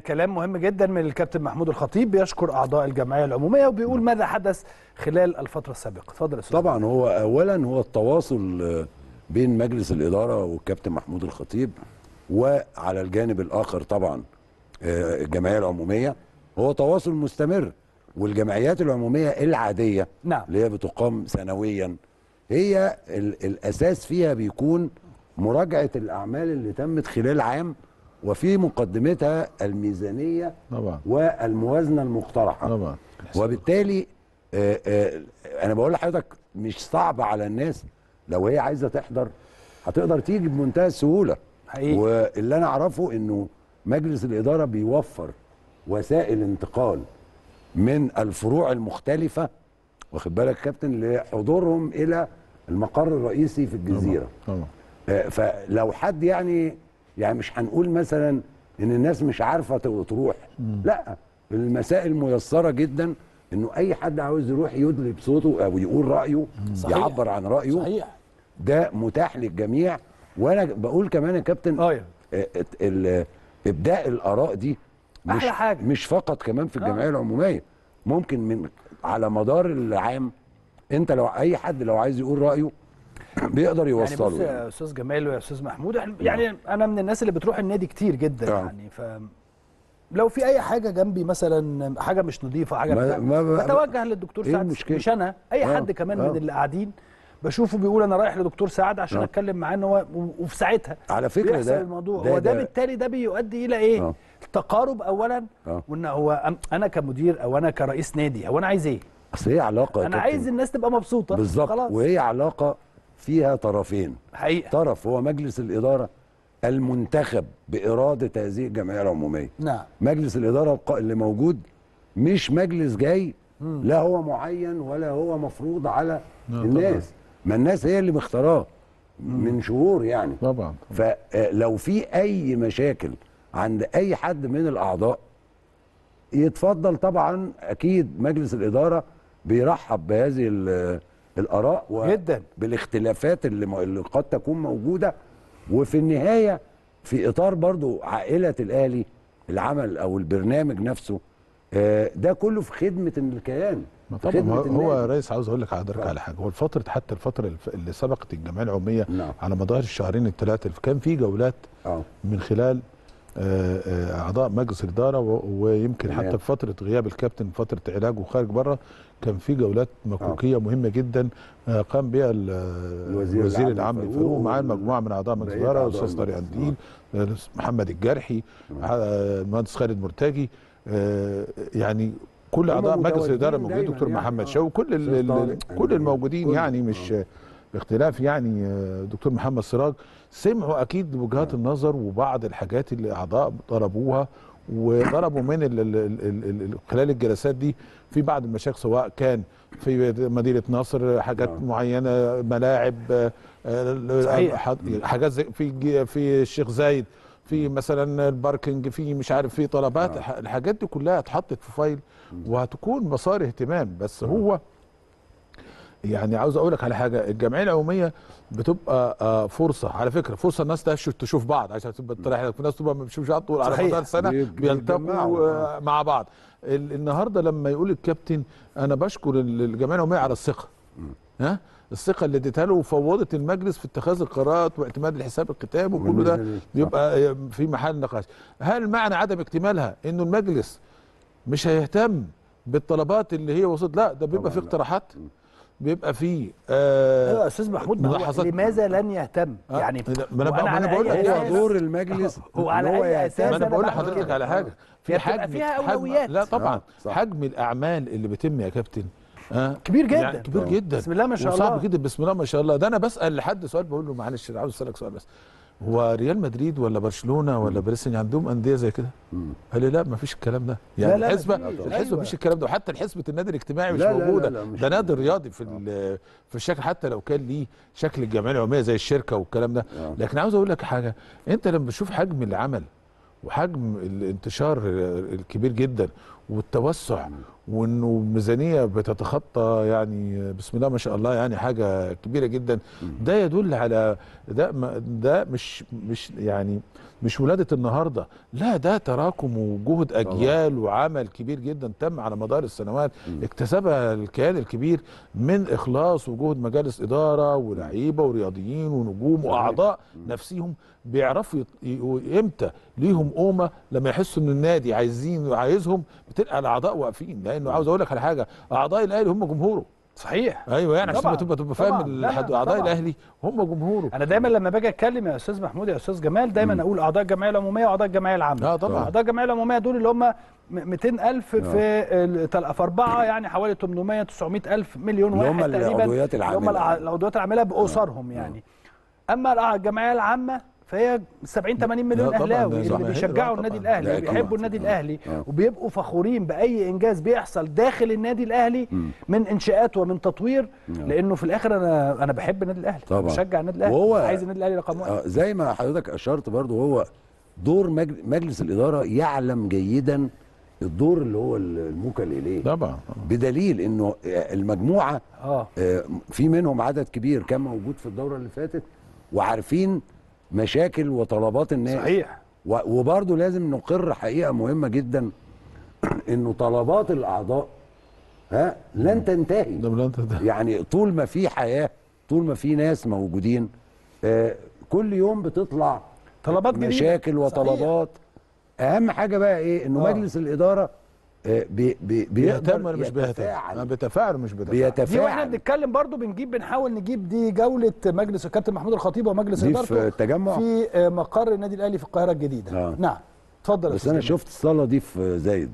كلام مهم جدا من الكابتن محمود الخطيب، بيشكر اعضاء الجمعيه العموميه وبيقول ماذا حدث خلال الفتره السابقه. اتفضل يا استاذ. طبعا هو اولا هو التواصل بين مجلس الاداره والكابتن محمود الخطيب، وعلى الجانب الاخر طبعا الجمعيه العموميه، هو تواصل مستمر. والجمعيات العموميه العاديه نعم اللي هي بتقام سنويا، هي الاساس فيها بيكون مراجعه الاعمال اللي تمت خلال عام، وفي مقدمتها الميزانيه طبعا والموازنه المقترحه طبعا. وبالتالي انا بقول لحضرتك مش صعب على الناس، لو هي عايزه تحضر هتقدر تيجي بمنتهى السهوله حقيقي. واللي انا اعرفه انه مجلس الاداره بيوفر وسائل انتقال من الفروع المختلفه، واخد بالك كابتن، لحضورهم الى المقر الرئيسي في الجزيره. طبعا. فلو حد يعني مش هنقول مثلا ان الناس مش عارفه تروح، لا، المسائل ميسره جدا انه اي حد عاوز يروح يدلي بصوته او يقول رايه، صحيح. يعبر عن رايه، صحيح. ده متاح للجميع. وانا بقول كمان يا كابتن ابداء الاراء دي احلى حاجه، مش فقط كمان في الجمعيه العموميه، ممكن من على مدار العام. انت لو اي حد لو عايز يقول رايه بيقدر يوصله. يعني بص يا استاذ جمال ويا استاذ محمود، يعني انا من الناس اللي بتروح النادي كتير جدا يعني، لو في اي حاجه جنبي مثلا حاجه مش نظيفه حاجه بتوجه للدكتور سعد، مش انا، اي حد كمان من اللي قاعدين بشوفه بيقول انا رايح لدكتور سعد عشان اتكلم معاه ان هو، وفي ساعتها على فكره ده الموضوع وده بالتالي ده بيؤدي الى ايه؟ التقارب اولا، وان هو انا كمدير او انا كرئيس نادي هو انا عايز ايه؟ اصل هي علاقه، انا عايز الناس تبقى مبسوطه بالظبط، وهي علاقه فيها طرفين حقيقة. طرف هو مجلس الاداره المنتخب باراده هذه الجمعيه العموميه. نعم. مجلس الاداره اللي موجود مش مجلس جاي لا هو معين ولا هو مفروض على الناس، ما الناس هي اللي مختاراه من شهور يعني. طبعا. فلو في اي مشاكل عند اي حد من الاعضاء يتفضل، طبعا اكيد مجلس الاداره بيرحب بهذه الاراء جدا بالاختلافات اللي قد تكون موجوده. وفي النهايه في اطار برضو عائله الاهلي، العمل او البرنامج نفسه ده كله في خدمه الكيان. طبعا هو يا ريس عاوز اقول لك حضرتك على حاجه، هو حتى الفتره اللي سبقت الجمعيه العموميه على مدار الشهرين الثلاثه كان في جولات من خلال اعضاء مجلس الاداره، ويمكن حتى في فتره غياب الكابتن فتره علاجه وخارج بره كان في جولات مكوكيه مهمه جدا قام بها الوزير العام للفاروق معاه مجموعه من اعضاء مجلس الاداره، الاستاذ طارق قنديل، محمد الجرحي، المهندس خالد مرتجي، يعني كل اعضاء مجلس الاداره موجودين، دكتور محمد شوقي، كل الموجودين يعني مش باختلاف يعني دكتور محمد سراج، سمعوا اكيد وجهات النظر وبعض الحاجات اللي اعضاء طلبوها وطلبوا من خلال الجلسات دي في بعض المشاكل، سواء كان في مدينه نصر حاجات معينه، ملاعب، حاجات زي في الشيخ زايد، في مثلا الباركنج، في مش عارف في طلبات، الحاجات دي كلها اتحطت في فايل وهتكون مسار اهتمام. بس هو يعني عاوز اقول لك على حاجه، الجمعيه العموميه بتبقى فرصه، على فكره فرصه الناس تشوف بعض عشان تبقى تريح، في ناس تبقى ما بتشوفش بعض طول على مدار السنه بيلتقوا مع بعض. النهارده لما يقول الكابتن انا بشكر الجمعيه العموميه على الثقه، الثقه اللي اديتها له وفوضت المجلس في اتخاذ القرارات واعتماد الحساب الختام وكل ده بيبقى في محل نقاش. هل معنى عدم اكتمالها انه المجلس مش هيهتم بالطلبات اللي هي وصلت؟ لا، ده بيبقى في اقتراحات، بيبقى فيه ايوه يا استاذ محمود، لماذا لن يهتم؟ يعني انا بقول لك هو دور المجلس هو على اي اساس؟ انا بقول لحضرتك على حاجه، في حجم فيها اولويات. لا طبعا حجم الاعمال اللي بيتم يا كابتن كبير جدا، يعني كبير جدا، بسم الله ما شاء الله، وصعب جدا، بسم الله ما شاء الله. ده انا بسال لحد سؤال بقول له معلش عاوز اسالك سؤال بس، هو ريال مدريد ولا برشلونه ولا باريس عندهم انديه زي كده؟ قال لي لا ما فيش الكلام ده، يعني لا الحسبه ما فيش الكلام ده، وحتى حسبه النادي الاجتماعي مش موجوده، ده نادي رياضي في الشكل، حتى لو كان ليه شكل الجمعيه العموميه زي الشركه والكلام ده. لكن عاوز اقول لك حاجه، انت لما تشوف حجم العمل وحجم الانتشار الكبير جدا والتوسع وانه الميزانيه بتتخطى يعني بسم الله ما شاء الله يعني حاجه كبيره جدا. ده يدل على ده مش يعني مش ولاده النهارده، لا ده تراكم وجهد اجيال وعمل كبير جدا تم على مدار السنوات اكتسبها الكيان الكبير من اخلاص وجهد مجالس اداره ولاعيبه ورياضيين ونجوم واعضاء نفسهم بيعرفوا امتى ليهم قومه لما يحسوا ان النادي عايزهم بتلقى الاعضاء واقفين. لانه عاوز اقول لك على حاجه، اعضاء الاهلي هم جمهوره. صحيح. ايوه يعني عشان تبقى فاهم اعضاء الاهلي هم جمهوره. انا دايما لما باجي اتكلم يا استاذ محمود يا استاذ جمال دايما اقول اعضاء الجمعيه العموميه واعضاء الجمعيه العامه. طبعا اعضاء الجمعيه العموميه دول اللي هم 200,000 في 4 يعني حوالي 800 900,000 مليون واحد تقريبا، العضويات العامله اللي هم العضويات العامله باسرهم يعني. اما الجمعيه العامه فهي 70 80 مليون اهلاوي اللي بيشجعوا النادي الاهلي وبيحبوا النادي الاهلي وبيبقوا فخورين باي انجاز بيحصل داخل النادي الاهلي من انشاءات ومن تطوير، لانه في الاخر انا بحب النادي الاهلي، بشجع النادي الاهلي، عايز النادي الاهلي رقم 1. زي ما حضرتك اشرت برضو، هو دور مجلس الاداره يعلم جيدا الدور اللي هو الموكل اليه طبعا، بدليل انه المجموعه في منهم عدد كبير كان موجود في الدوره اللي فاتت وعارفين مشاكل وطلبات الناس. صحيح. وبرضه لازم نقر حقيقه مهمه جدا انه طلبات الاعضاء لن تنتهي. يعني طول ما في حياه، طول ما في ناس موجودين، كل يوم بتطلع طلبات جديده، مشاكل وطلبات. صحيح. اهم حاجه بقى ايه؟ انه مجلس الاداره بيهتم ولا مش بيهتم؟ بيتفاعل مش بيتفاعل. دي واحنا بنتكلم برضو بنحاول نجيب دي جوله مجلس الكابتن محمود الخطيب ومجلس ادارته في التجمع في مقر النادي الاهلي في القاهره الجديده. نعم اتفضل. بس انا شفت الصاله دي في زايد.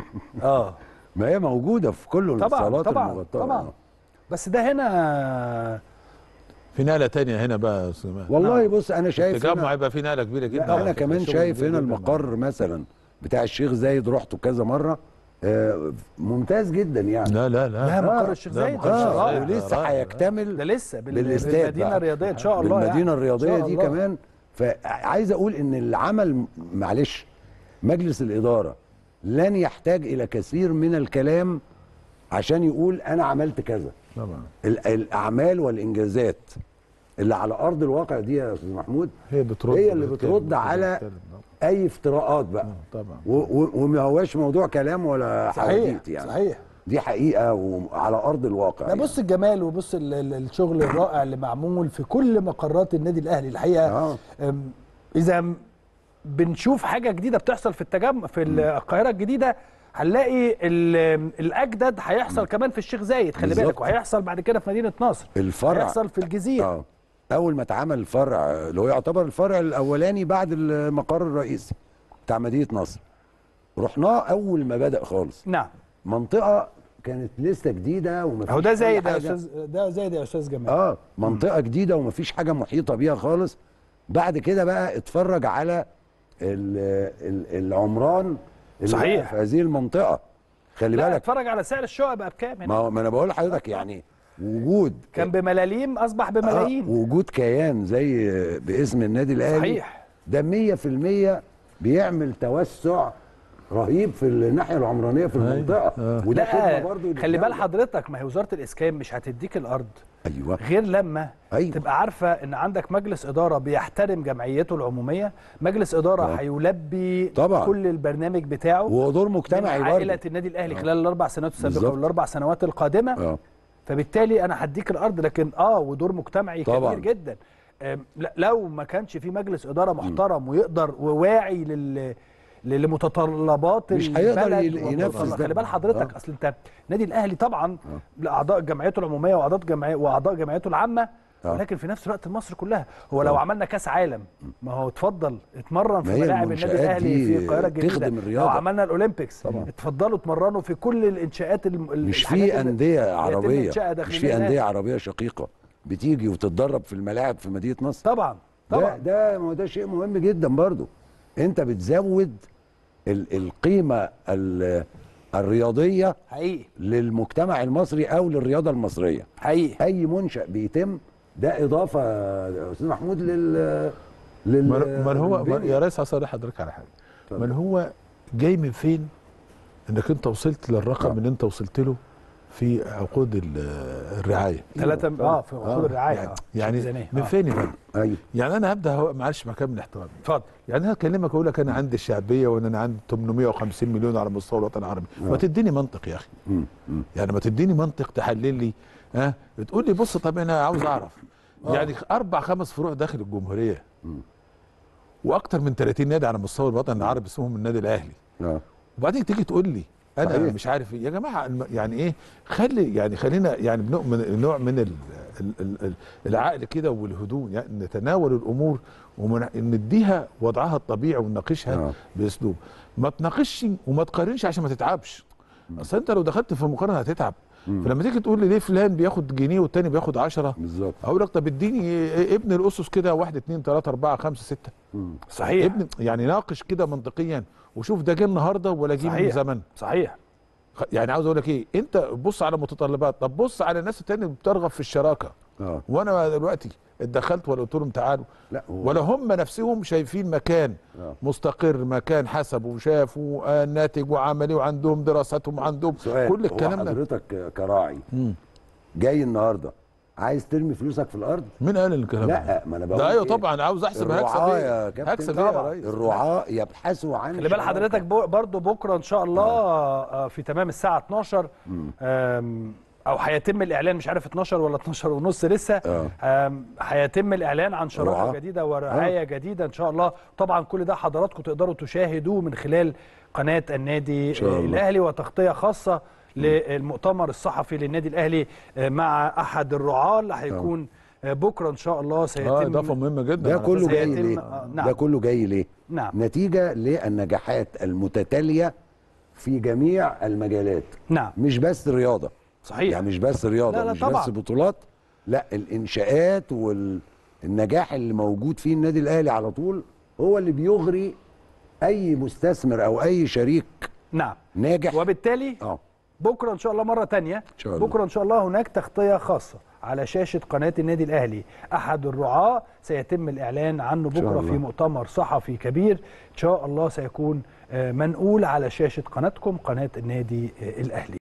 ما هي موجوده في كل الصالات المغطاه طبعا. بس ده هنا في نقله ثانيه هنا بقى يا استاذ. والله بص انا شايف التجمع هيبقى في نقله كبيره جدا. انا كمان شايف هنا المقر مثلا بتاع الشيخ زايد، رحته كذا مره، ممتاز جدا يعني. لا مقر الشيخ زايد ولسه هيكتمل. ده لسه بالمدينه الرياضيه ان شاء الله، بالمدينه الرياضيه دي كمان. فعايز اقول ان العمل، معلش، مجلس الاداره لن يحتاج الى كثير من الكلام عشان يقول انا عملت كذا. طبعا الاعمال والانجازات اللي على ارض الواقع دي يا استاذ محمود هي اللي بترد على اي افتراءات بقى. طبعا. وما هواش موضوع كلام ولا حواديت يعني. صحيح. دي حقيقه وعلى ارض الواقع. ده بص الجمال وبص الشغل الرائع اللي معمول في كل مقرات النادي الاهلي الحقيقه. اذا بنشوف حاجه جديده بتحصل في التجمع في القاهره الجديده، هنلاقي الاجدد هيحصل كمان في الشيخ زايد، خلي بالك، وهيحصل بعد كده في مدينه نصر، الفرع هيحصل في الجزيره. اول ما اتعمل الفرع اللي هو يعتبر الفرع الاولاني بعد المقر الرئيسي بتاع مدينه نصر، رحناه اول ما بدا خالص. نعم. منطقه كانت لسه جديده ومفيش ده زايد يا استاذ، ده زايد يا استاذ جمال. منطقه جديده ومفيش حاجه محيطه بيها خالص. بعد كده بقى اتفرج على العمران اللي صحيح في هذه المنطقه. خلي بالك اتفرج على سعر الشقق بقى بكام هنا. ما انا بقول لحضرتك يعني وجود كان بملاليم اصبح بملايين. وجود كيان زي باسم النادي الاهلي صحيح، ده 100% بيعمل توسع رهيب في الناحيه العمرانيه في المنطقه. وده خدمه برضه. خلي بال حضرتك، ما هي وزاره الاسكان مش هتديك الارض غير لما تبقى عارفه ان عندك مجلس اداره بيحترم جمعيته العموميه، مجلس اداره هيلبي كل البرنامج بتاعه، ودور مجتمعي برضه عائله النادي الاهلي خلال ال4 سنوات السابقه وال4 سنوات القادمه. فبالتالي انا هديك الارض، لكن ودور مجتمعي كبير جدا. لو ما كانش في مجلس اداره محترم ويقدر وواعي لمتطلبات مش هيقدر ينفذ. خلي بال حضرتك، اصل انت النادي الاهلي طبعا لاعضاء جمعيته العموميه واعضاء جمعيته العامه، ولكن في نفس الوقت مصر كلها. هو لو عملنا كاس عالم، ما هو اتفضل اتمرن في ملاعب النادي الاهلي في القاهره الجديده. لو عملنا الاولمبيكس اتفضلوا اتمرنوا في كل الانشاءات. مش في انديه عربيه، مش في انديه عربيه شقيقه بتيجي وتتدرب في الملاعب في مدينه نصر. طبعا ده شيء مهم جدا برضو. انت بتزود القيمه الرياضيه حقيقي للمجتمع المصري او للرياضه المصريه حقيقي. اي منشأ بيتم ده اضافه يا استاذ محمود ما هو يا ريس، هصرح حضرتك على حاجه. ما هو جاي من فين انك انت وصلت للرقم اللي انت وصلت له في عقود الرعايه. 3 في عقود الرعايه. يعني من فين يا فندم؟ ايوه. يعني انا هبدا معلش مع كامل احترامي. اتفضل. يعني انا هكلمك اقول لك انا عندي الشعبيه وان انا عندي 850 مليون على مستوى الوطن العربي، ما تديني منطق يا اخي. يعني ما تديني منطق تحلل لي بتقول لي بص طب انا عاوز اعرف يعني 4 5 فروع داخل الجمهوريه واكثر من 30 نادي على مستوى الوطن العربي اسمهم النادي الاهلي. وبعدين تيجي تقول لي انا صحيح. مش عارف ايه يا جماعه، يعني ايه خلينا يعني نوع من العقل كده والهدوء، يعني نتناول الامور ونديها وضعها الطبيعي ونناقشها باسلوب. ما تناقشش وما تقارنش عشان ما تتعبش. اصل انت لو دخلت في مقارنه هتتعب. فلما تيجي تقول لي ليه فلان بياخد جنيه والتاني بياخد 10 بالظبط، اقول لك طب اديني ابن الاسس كده 1 2 3 4 5 6. صحيح. ابن يعني ناقش كده منطقيا وشوف ده جه النهارده ولا جه من زمن. صحيح. يعني عاوز اقول لك ايه، انت بص على متطلبات، طب بص على الناس التانية اللي بترغب في الشراكه. وانا دلوقتي اتدخلت ولا قلت لهم تعالوا؟ لا، ولا هم نفسهم شايفين مكان مستقر، مكان حسبوا وشافوا ناتج وعملي وعندهم دراساتهم وعندهم كل الكلام ده. حضرتك كراعي جاي النهارده عايز ترمي فلوسك في الارض؟ مين قال الكلام ده؟ لا، ما انا بقول ده ايوه طبعا عاوز احسب هكسب ايه يا ريس؟ الرعاة يبحثوا عن خلي بال حضرتك برضو بكره ان شاء الله في تمام الساعه 12 او هيتم الاعلان، مش عارف 12 ولا 12 ونص لسه، هيتم الاعلان عن شراكه جديده ورعايه جديده ان شاء الله. طبعا كل ده حضراتكم تقدروا تشاهدوه من خلال قناه النادي الاهلي، وتغطيه خاصه للمؤتمر الصحفي للنادي الاهلي مع احد الرعاة اللي هيكون بكره ان شاء الله. سيتم اضافه مهمه جدا. ده كله جاي ليه؟ ده كله جاي ليه؟ نتيجه للنجاحات المتتاليه في جميع المجالات. مش بس الرياضه. صحيح. يعني مش بس رياضه، لا مش طبعا. بس بطولات، لا، الانشاءات والنجاح اللي موجود فيه النادي الاهلي على طول هو اللي بيغري اي مستثمر او اي شريك ناجح. وبالتالي بكره ان شاء الله مره ثانيه، بكره ان شاء الله هناك تغطيه خاصه على شاشه قناه النادي الاهلي. احد الرعاة سيتم الاعلان عنه بكره في مؤتمر صحفي كبير ان شاء الله، سيكون منقول على شاشه قناتكم قناه النادي الاهلي.